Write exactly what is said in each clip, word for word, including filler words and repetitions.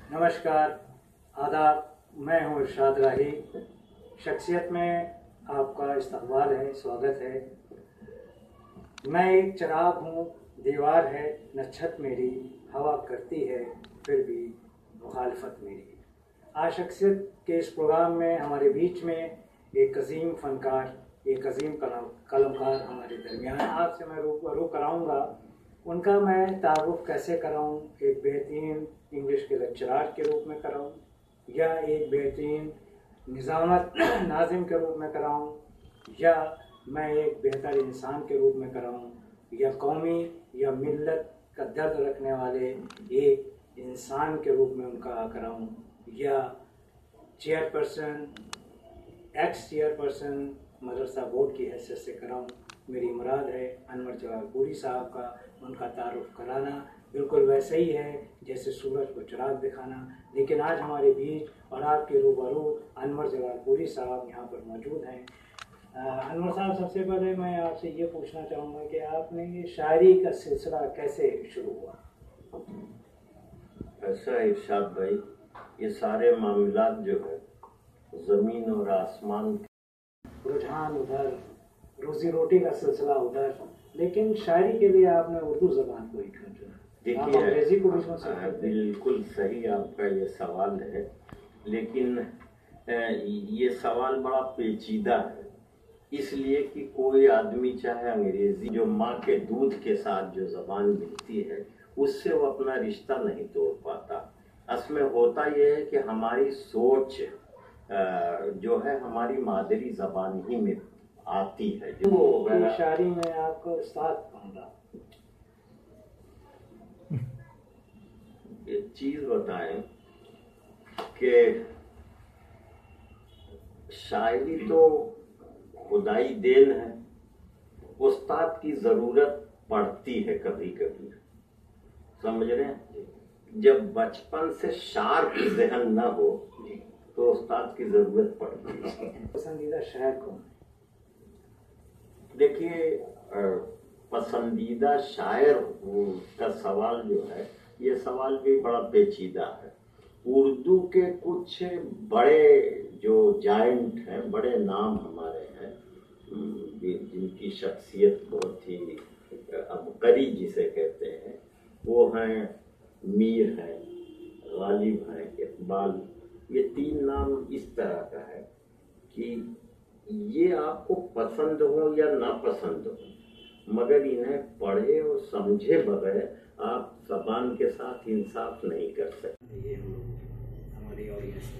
नमस्कार, आदाब। मैं हूँ इरशाद राही। शख्सियत में आपका इस्तकबाल है, स्वागत है। मैं एक चिराग हूँ, दीवार है न छत मेरी, हवा करती है फिर भी मुखालफत मेरी। आज शख्सियत के इस प्रोग्राम में हमारे बीच में एक अजीम फनकार, एक अजीम कलम कलमकार हमारे दरमियान आपसे मैं रूबरू कराऊँगा। उनका मैं तारुफ कैसे कराऊँ, एक बेहतरीन इंग्लिश के लेक्चरार के रूप में कराऊँ या एक बेहतरीन निज़ामत नाज़िम के रूप में कराऊँ या मैं एक बेहतर इंसान के रूप में कराऊँ या कौमी या मिल्लत का दर्द रखने वाले एक इंसान के रूप में उनका कराऊँ या चेयरपर्सन एक्स चेयरपर्सन मदरसा बोर्ड की हैसियत से कराऊँ। मेरी मुराद है अनवर जलालपुरी साहब का उनका तारुफ कराना बिल्कुल वैसे ही है जैसे सूरज को चिराग दिखाना। लेकिन आज हमारे बीच और आपके रूबरू अनवर जलालपुरी साहब यहाँ पर मौजूद हैं। अनवर साहब, सबसे पहले मैं आपसे ये पूछना चाहूँगा कि आपने ये शायरी का सिलसिला कैसे शुरू हुआ? ऐसा इरशाद भाई, ये सारे मामलात जो है ज़मीन और आसमान, रुझान उधर, रोजी रोटी का सिलसिला उधर, लेकिन शायरी के लिए आपने उर्दू ज़बान को ही क्यों चुना? देखिए अंग्रेजी को भी सुन सकते थे। बिल्कुल सही आपका ये सवाल है, लेकिन ये सवाल बड़ा पेचीदा है, इसलिए कि कोई आदमी चाहे अंग्रेजी जो माँ के दूध के साथ जो ज़बान मिलती है उससे वो अपना रिश्ता नहीं तोड़ पाता। असल में होता यह है कि हमारी सोच जो है हमारी मादरी ज़बान ही में आती है। जो शायरी में आपको उस्ताद कहूँगा। एक चीज बताएं कि शायरी तो खुदाई देन है, उस्ताद की जरूरत पड़ती है कभी कभी, समझ रहे हैं। जब बचपन से शार्प ज़हन न हो तो उस्ताद की जरूरत पड़ती है। पसंदीदा शायर कौन? देखिए, पसंदीदा शायर का सवाल जो है ये सवाल भी बड़ा पेचीदा है। उर्दू के कुछ बड़े जो जायंट हैं, बड़े नाम हमारे हैं जिनकी शख्सियत बहुत ही अबकरी जिसे कहते हैं, वो हैं मीर हैं, गालिब हैं, इकबाल। ये तीन नाम इस तरह का है कि ये आपको पसंद हो या ना पसंद हो, मगर इन्हें पढ़े और समझे बगैर आप ज़बान के साथ इंसाफ नहीं कर सकते। ये हमारी ऑडियंस,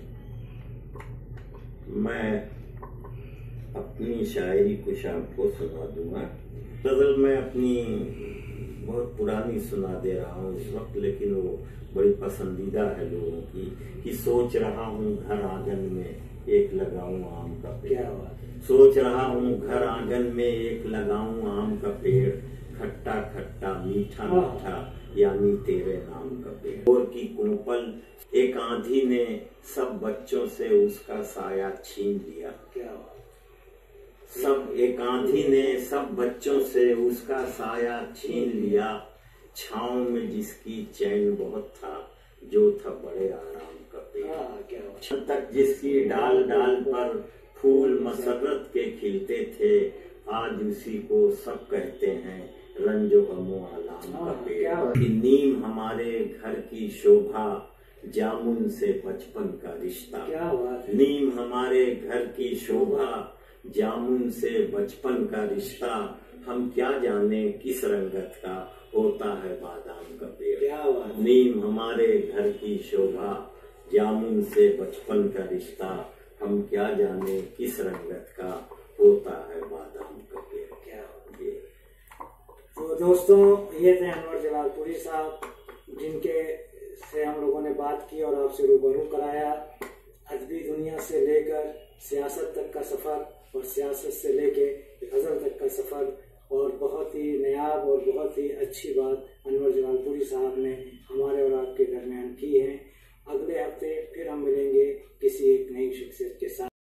मैं अपनी शायरी कुछ आपको सुना दूंगा। गज़ल मैं अपनी बहुत पुरानी सुना दे रहा हूँ इस वक्त, लेकिन वो बड़ी पसंदीदा है लोगों की कि सोच रहा हूँ घर आंगन में एक लगाऊं आम का पेड़। सोच रहा हूँ घर आंगन में एक लगाऊं आम का पेड़, खट्टा खट्टा मीठा मीठा यानी तेरे नाम का पेड़। और की कुंपल एक आंधी ने सब बच्चों से उसका साया छीन लिया। क्या सब एक आंधी ने सब बच्चों से उसका साया छीन लिया। छाँव में जिसकी चैन बहुत था, जो था बड़े आराम का पेड़। छत तक जिसकी डाल डाल पर फूल मसरत के खिलते थे, आज उसी को सब कहते हैं रंजो गमो आलाम का पेड़। नीम हमारे घर की शोभा, जामुन से बचपन का रिश्ता। नीम हमारे घर की शोभा, जामुन से बचपन का रिश्ता। हम क्या जाने किस रंगत का होता है बादाम का पेड़। नीम हमारे घर की शोभा, जामुन से बचपन का रिश्ता। हम क्या जाने किस रंगत का होता है बादाम का पेड़। क्या ये तो दोस्तों, ये थे अनवर जलालपुरी साहब, जिनके से हम लोगों ने बात की और आपसे रूबरू कराया। अदबी दुनिया से लेकर सियासत तक का सफ़र और सियासत से लेके गज़ल तक का सफ़र, और बहुत ही नायाब और बहुत ही अच्छी बात अनवर जलालपुरी साहब ने हमारे और आपके दरमियान की है। अगले हफ्ते फिर हम मिलेंगे किसी एक नई शख्सियत के साथ।